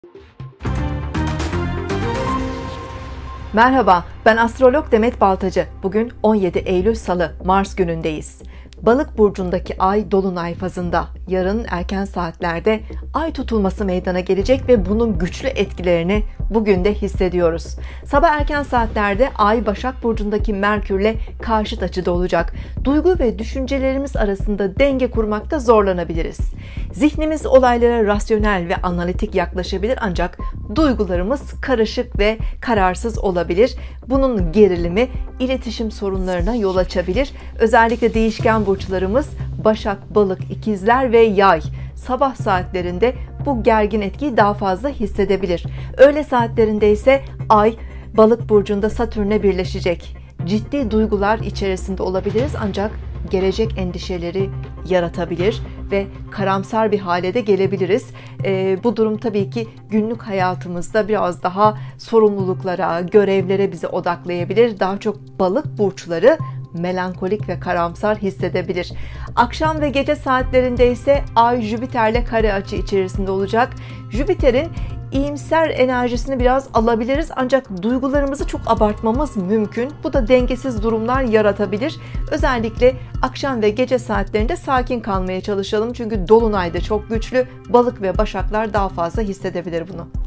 Merhaba, ben astrolog Demet Baltacı. Bugün 17 Eylül Salı, Mars günündeyiz. Balık burcundaki ay dolunay fazında. Yarın erken saatlerde ay tutulması meydana gelecek ve bunun güçlü etkilerini bugün de hissediyoruz. Sabah erken saatlerde ay Başak burcundaki Merkürle karşıt açıda olacak. Duygu ve düşüncelerimiz arasında denge kurmakta zorlanabiliriz. Zihnimiz olaylara rasyonel ve analitik yaklaşabilir ancak duygularımız karışık ve kararsız olabilir. Bunun gerilimi iletişim sorunlarına yol açabilir. Özellikle değişken burçlarımız Başak, Balık, İkizler ve Yay sabah saatlerinde bu gergin etkiyi daha fazla hissedebilir. Öğle saatlerinde ise ay Balık burcunda Satürn'e birleşecek. Ciddi duygular içerisinde olabiliriz ancak gelecek endişeleri yaratabilir ve karamsar bir hale de gelebiliriz. Bu durum tabii ki günlük hayatımızda biraz daha sorumluluklara, görevlere bizi odaklayabilir. Daha çok balık burçları melankolik ve karamsar hissedebilir. Akşam ve gece saatlerinde ise Ay Jüpiter'le kare açı içerisinde olacak. Jüpiter'in iyimser enerjisini biraz alabiliriz ancak duygularımızı çok abartmamız mümkün. Bu da dengesiz durumlar yaratabilir. Özellikle akşam ve gece saatlerinde sakin kalmaya çalışalım çünkü dolunay da çok güçlü. Balık ve Başaklar daha fazla hissedebilir bunu.